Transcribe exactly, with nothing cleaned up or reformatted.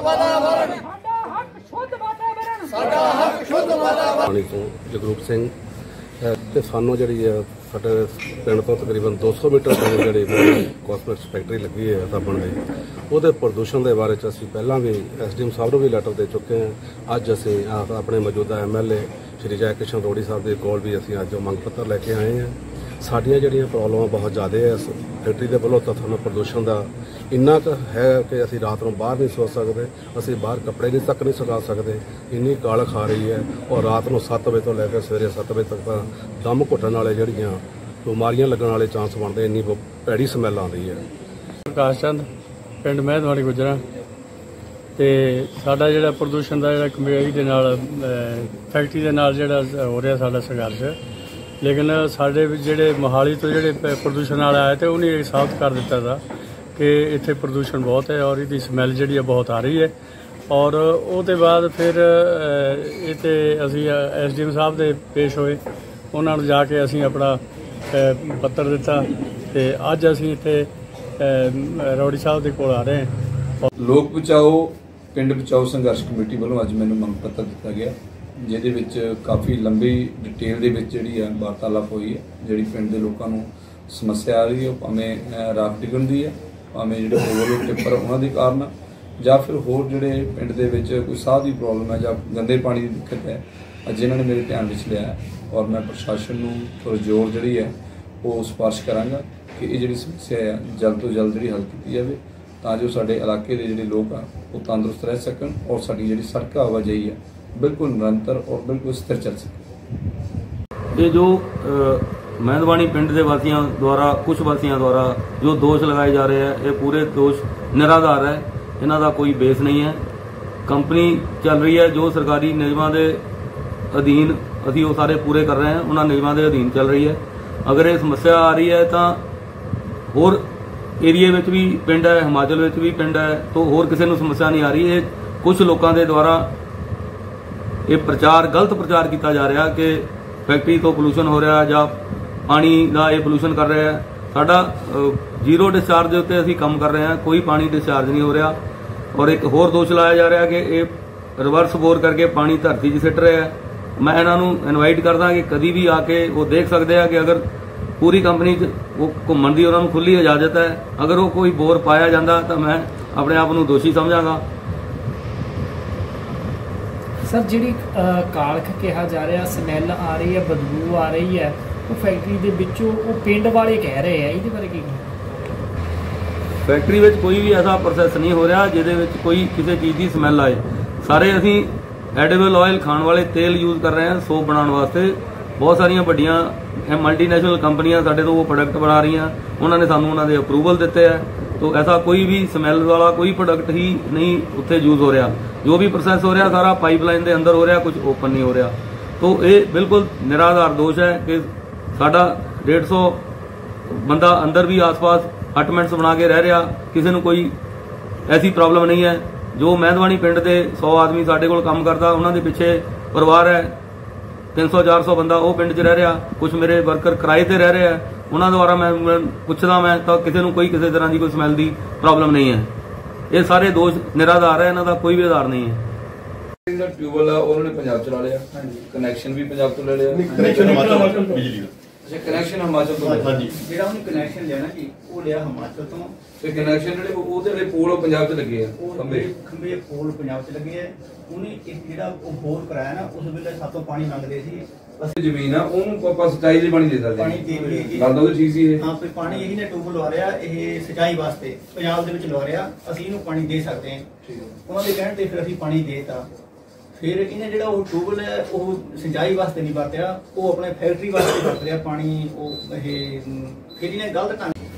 वातावरण साडा हक शुद्ध वातावरण साडा हक शुद्ध वातावरण। तो जगरूप सिंह ते सानू जिहड़ी साडे पिंड तो तकरीबन दो सौ मीटर दूर जिहड़ी कॉस्मैटिक्स फैक्ट्री लगी है साबण दी ਉਹਦੇ प्रदूषण के बारे ਅਸੀਂ ਪਹਿਲਾਂ भी एस डी एम साहब ਨੂੰ भी लैटर दे चुके हैं। अज ਅਸੀਂ अपने मौजूदा एम एल ए श्री जय किशन रोड़ी साहब के कोल भी ਅਸੀਂ ਅੱਜ ਮੰਗ पत्र लैके आए हैं। साडियां ਜਿਹੜੀਆਂ प्रॉब्लम बहुत ज़्यादा है इस फैक्ट्री के ਵੱਲੋਂ ਤਾਂ ਸਾਨੂੰ प्रदूषण का इन्ना क है कि ਅਸੀਂ रात ਨੂੰ बाहर नहीं सो सकते, ਅਸੀਂ बाहर कपड़े नहीं तक नहीं सुखा सकते, इन्नी काल खा रही है। और रात ਨੂੰ सत्त बजे तो लैके सवेरे सत्त बजे तक ਤਾਂ दम घुटन वाले ਜਿਹੜੀਆਂ बीमारियां लगन वाले चांस बनते, इन्नी भैड़ी समैल आती है। प्रकाश चंद पिंड महदवाड़ी गुजरा ते साडा जिहड़ा प्रदूषण का जिहड़ा कमेटी दे नाल फैक्ट्री दे नाल जिहड़ा हो रहा साडा संघर्ष, लेकिन साडे जिहड़े मोहाली तो जिहड़े प्रदूषण वाले आए थे उन्हें साबित कर दिता था कि इत्थे प्रदूषण बहुत है और इसकी समैल जिहड़ी बहुत आ रही है। और उसके बाद फिर इत्थे असीं एस डी एम साहब दे पेश होए, उन्होंने जाके असीं अपना पत्र दिता ते अज असीं इत्थे रोड़ी साहब के कोल आ रहे हैं। लोक बचाओ पिंड बचाओ संघर्ष कमेटी वालों अज मैनूं मंग पत्र दिता गया, जिहदे विच काफ़ी लंबी डिटेल दे विच जिहड़ी है वार्तालाप हुई है। जिहड़ी पिंड दे लोकां नूं समस्या आ रही है, भावें राख डिगण दी है, भावें जिहड़े ओवरलोड टिप्पर उन्हां दे कारण जां फिर होर जिहड़े पिंड दे विच कोई साह दी प्रॉब्लम है जां गंदे पानी की दिक्कत है, अज इन्हां ने मेरे ध्यान विच लिया है। और मैं प्रशासन नूं पुरजोर जिहड़ी है वो सिफारिश करांगा कि ये जिहड़ी समस्या है जल्द तो जल्द जिहड़ी हल की जाए, तां जो साडे इलाके दे जिहड़े लोग आ वो तंदुरुस्त रह सकन और साडी जिहड़ी सड़क आवाजाही है बिल्कुल निरंतर और बिल्कुल स्थिर चल सके। ये जो महदवाणी पिंड के वासियों द्वारा कुछ वासियों द्वारा जो दोष लगाए जा रहे हैं, ये पूरे दोष निराधार है, इन्हां दा कोई बेस नहीं है। कंपनी चल रही है जो सरकारी नियमां के अधीन, असीं वो सारे पूरे कर रहे हैं, उन्हां नियमां के अधीन चल रही है। अगर ये समस्या आ रही है तो होर एरिए में भी पिंड है, हिमाचल में भी पिंड है, तो होर किसी को समस्या नहीं आ रही है। कुछ लोगों के द्वारा ये प्रचार गलत प्रचार किया जा रहा कि फैक्ट्री तो पोल्यूशन हो रहा या पानी का ये पोल्यूशन कर रहे हैं। साडा जीरो डिस्चार्ज के उत्ते असीं काम कर रहे हैं, कोई पानी डिस्चार्ज नहीं हो रहा। और एक होर दोष लाया जा रहा कि ये रिवर्स बोर करके पानी धरती 'च सिट रहे हैं। मैं इन्हों इनवाइट करदा कि कभी भी आके वो देख सकते हैं कि अगर पूरी कंपनी वो घूमन की उन्होंने खुली इजाजत है, अगर वो कोई बोर पाया जाता तो मैं अपने आप को दोषी समझांगा। सर जी कालख कहा जा रहा, समैल आ रही है, बदबू आ रही है, वो फैक्ट्री के विचों वो पिंड वाले कह रहे हैं, ये बारे की फैक्ट्री में कोई भी ऐसा प्रोसैस नहीं हो रहा जिहदे कोई किसी चीज़ की समैल आए। सारे असीं एडिबल ऑयल खाण वाले तेल यूज कर रहे हैं सोप बनाने वास्ते। बहुत सारिया वड्डियां मल्टीनेशनल कंपनियां साडे तो वो प्रोडक्ट बना रही हैं, उन्होंने सानू उन्होंने अप्रूवल दिते है। तो ऐसा कोई भी समैल वाला कोई प्रोडक्ट ही नहीं उत्थे यूज हो रहा। जो भी प्रोसैस हो रहा सारा पाइपलाइन के अंदर हो रहा, कुछ ओपन नहीं हो रहा। तो ये बिल्कुल निराधार दोष है कि साडा डेढ़ सौ बंदा अंदर भी आस पास अपार्टमेंट्स बना के रह रहा, किसी को कोई ऐसी प्रॉब्लम नहीं है। जो महदवाणी पिंड के सौ आदमी साडे कोल काम करता, उन्होंने पिछे परिवार है तीन सौ चार सौ बंदा वो पिंड च रह रहा, कुछ मेरे वर्कर किराए पर रह रहे हैं, उन्होंने द्वारा मैं पूछदा मैं तो किसी को कोई किसी तरह की कोई समैल की प्रॉब्लम नहीं है। ये सारे दोष निराधार है, इन्हों का कोई भी आधार नहीं है। ट्यूबवेल है उन्होंने पंजाब चला लिया, कनैक्शन भी पंजाब तो ले लिया, कनैक्शन हिमाचल तो हां जी जेड़ा उन्हें कनैक्शन लिया ना जी वो लिया हिमाचल तो ते कनैक्शन जेडे ओदे जेडे पोल पंजाब च लगे हैं, खंबे खंबे पोल पंजाब च लगे हैं। उन्हें एक जेड़ा वो बोर कराया ना उस वेले सातों पानी मंगदे सी, बस जमीन है ओनू पापा सिंचाई दी पानी दे सकदे पानी दे जी गल तो ठीक सी है। हां पे पानी यही ने ट्यूब लवा रहा ये सिंचाई वास्ते पंजाब दे विच लवा रहा, ਅਸੀਂ ਇਹਨੂੰ पानी दे सकते हैं। ठीक है ਉਹਨਾਂ ਦੇ ਕਹਿਣ ਤੇ ਫਿਰ ਅਸੀਂ पानी देता। फिर इन्हें जो ट्यूबवेल है वो सिंचाई वास्ते नहीं वरत्या, वो अपने फैक्ट्री वास्ते वरत रहा पानी। फिर इन्हें गलत ढंग